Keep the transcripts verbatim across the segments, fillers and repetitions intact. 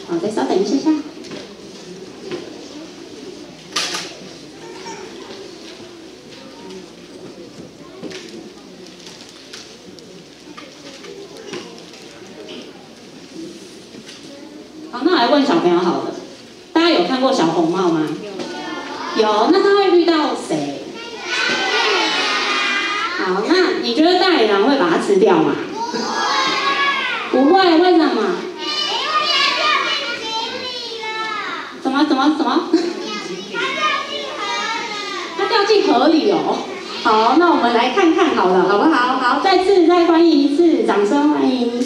好，再稍等一下下。好，那来问小朋友好了，大家有看过小红帽吗？有。有，那他会遇到谁？好，那你觉得大野狼会把它吃掉吗？不会，为什么？怎么怎么怎么？它掉进河里哦。好，那我们来看看好了，好不好？好，再次再欢迎一次，掌声欢迎。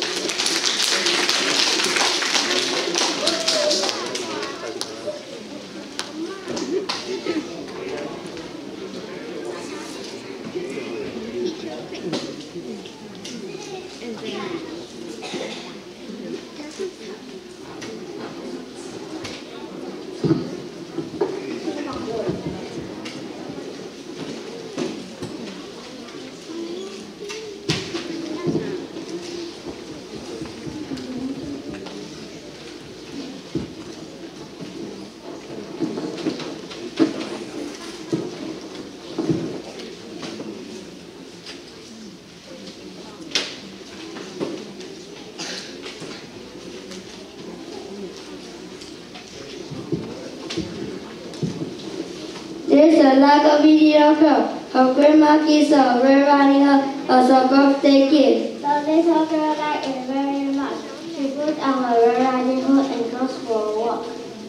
There's a lot of video film. Her grandma gives her Red Riding Hood as a birthday gift. The little girl liked it very much. She put on a Red Riding Hood and goes for a walk.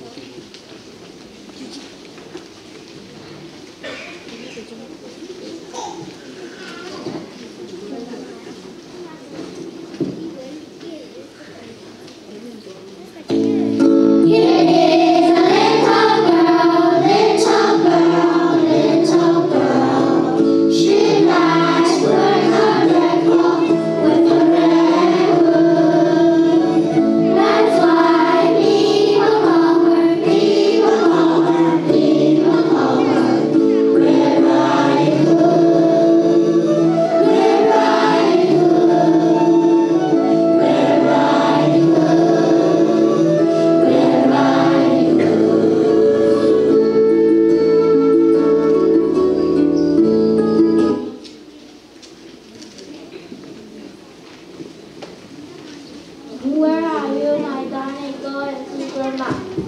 Where are you, my darling? Go and see Grandma.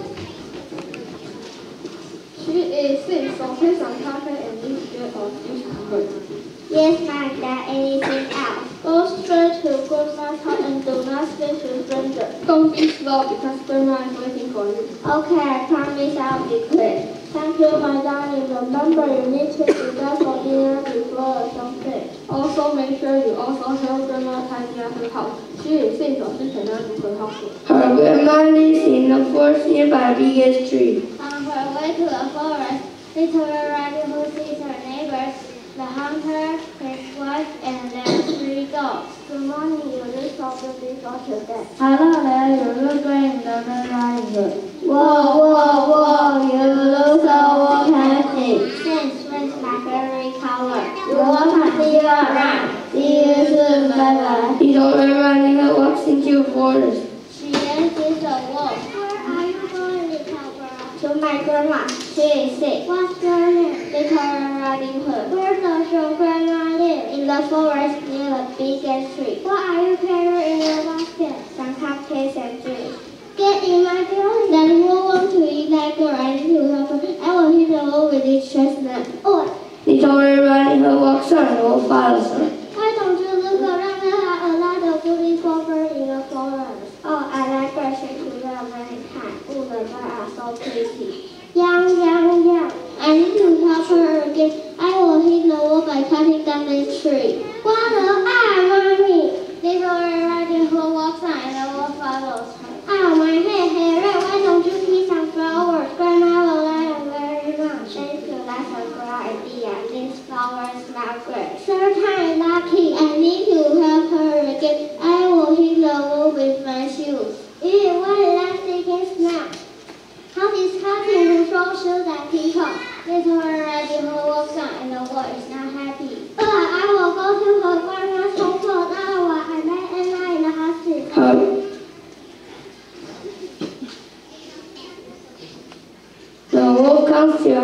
She is sick, so please don't come and leave here or use her. Yes, my dad, anything else? Go straight to Grandma's house and do not speak to strangers. Don't be slow because Grandma is waiting for you. Okay, I promise I'll be quick. Thank you, my darling. Remember, you need to prepare for dinner before the sunset. Also, make sure you also help Grandma tidy up her house. She is sick, so she cannot do her housework. Her grandma lives in the forest nearby the biggest tree. On her way to the forest, Little Red Riding Hood sees her neighbors, the hunter, his wife, and their three dogs. Good morning, you look so beautiful today. Hello there, you look great in the Red Riding Hood. Whoa, whoa, whoa, you look so fancy. Thanks, when's my favorite color? You walk and see you around. See you soon, bye-bye. Little Red Riding Hood walks into the forest. She then sees a wolf. Where are you going, little girl? To my grandma. She is sick. What's your name? Little Red Riding Hood. Where does your grandma live? In the forest near the biggest tree. What are you carrying in your basket? Some cupcakes and drinks. Get in my belly. Then who wants to eat like her? I need to help her. I will hit the wall with this chestnut. Oh. Little Red Riding Hood walks on and the wolf follows her. Why don't you look around? There are a lot of beautiful birds in the forest. Oh, I like birds to them very kind. Oh, the birds are so pretty. Young, young, young. I need to help her again. I will hit the wall by cutting down this tree. What the? Ah, mommy! Little Red Riding Hood walks on and the wolf follows her. Ah, my head, hey, Red, why don't you pick some flowers? Grandma will like them very much. Thank you, that's a great idea. These flowers smell great. Third time lucky. I need to help her again. I will hit the wall with my shoes. Ew, what a nasty smell. How disgusting to throw shoes at people. Little Red Riding Hood walks on and the wolf is not happy. But I will go to her grandma's home for an hour. I met Anna in the hospital. Her,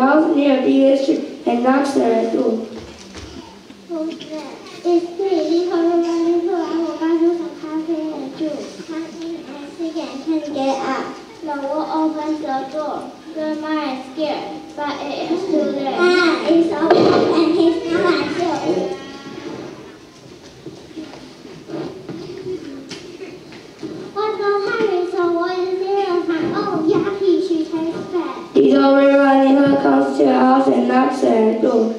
house near the street and knocks at her door. Who's there? It's me, Little Red Riding Hood. I will buy you some coffee and juice. Come in and see and can get up. The wall opens the door. Grandma is scared, but it is too late. Ah, it's open and he's not too. What's the hurry? So what is there? Oh, Yucky, she tastes bad. Little Red Riding Hood comes to her house and knocks at her door.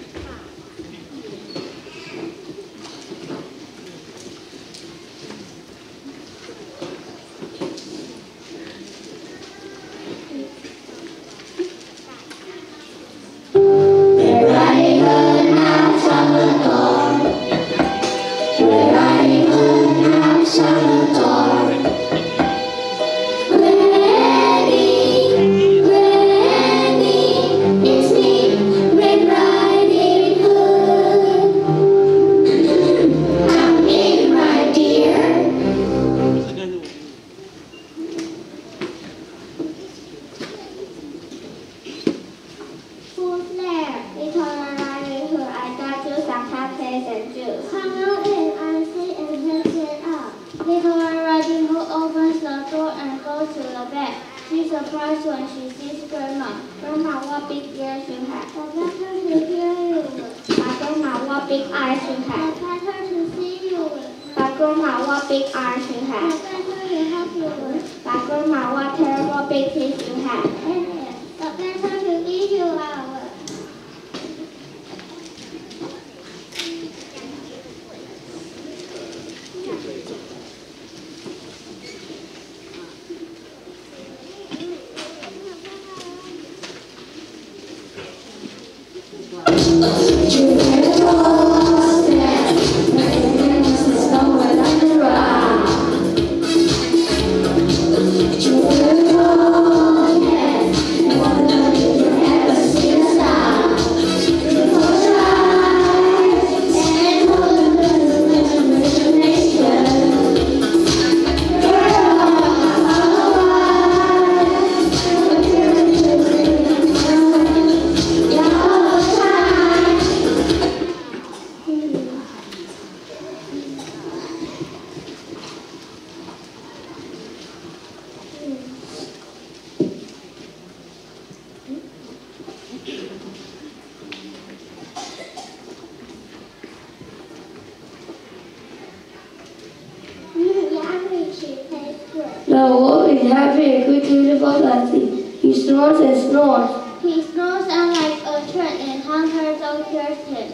The wolf is happy and quickly levels at sea. He snores and snores. He snores out like a train and Hunter so hears him.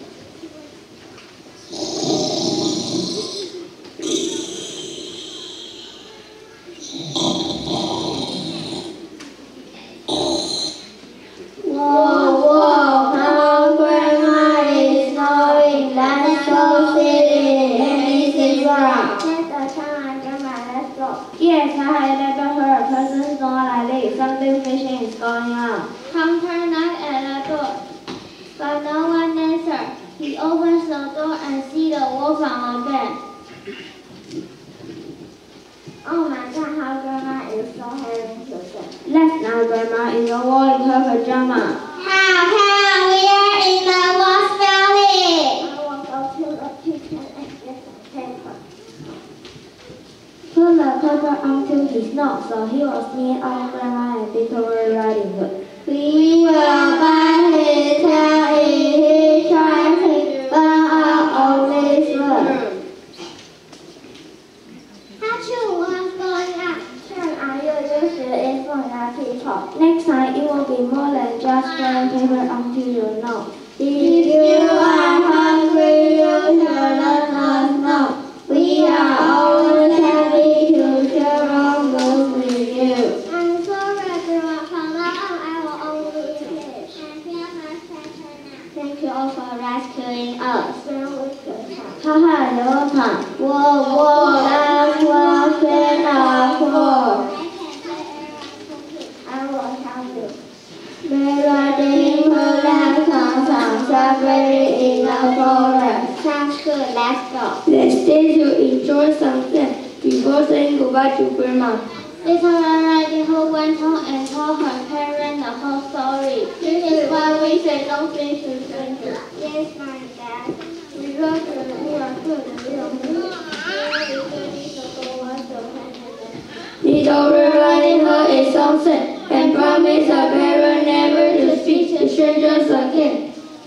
Whoa, whoa, how Grandma is snoring. That's so silly. Anything wrong? That's the time, Grandma, let's go. Yes, I had never heard a person snore like this. Something fishy is going on. Hunter knocked at the door, but no one answered. He opens the door and sees the wolf on the bed. Oh my God, how Grandma is so having to say. Last night, Grandma is a wall in her pajama. How, how, we are in the Wolf Valley. I will go to the kitchen and get some paper. Put the paper onto his nose, so he was near our Grandma and Little Red Riding Hood. We will bite his tail if he tries to run out of this room. Achoo, what's going on? Turn are you used to it for our people? Next time, it will be more than just throwing paper onto your nose. If you are hungry, you should let us know. We are always happy to share our food with you. I'm sorry, Grandma. From now on, I will only eat fish. I feel much better now. Thank you all for rescuing us. Then we could have. Haha, you're welcome. Whoa, whoa, that's what friends are for. I can play around cooking. I will help you. Red Riding Hood has come some safari in the forest. Sounds good. Let's go. Let's stay to enjoy sunset before saying goodbye to Grandma. Little Red Riding Hood went home and told her parents the whole story. This is why we say don't think to strangers. Yes, my dad. We go to the mirror to the real mirror. Little Red Riding Hood is sunset and promised her parents never to speak to strangers again.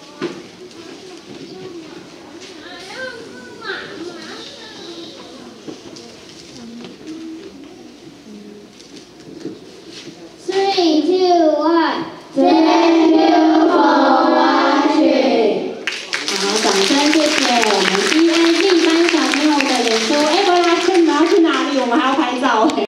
Three, two, one. Thank you for watching. 好，掌声谢谢我们 E A 第班小朋友的演出。哎，回来，你们要去哪里？我们还要拍照。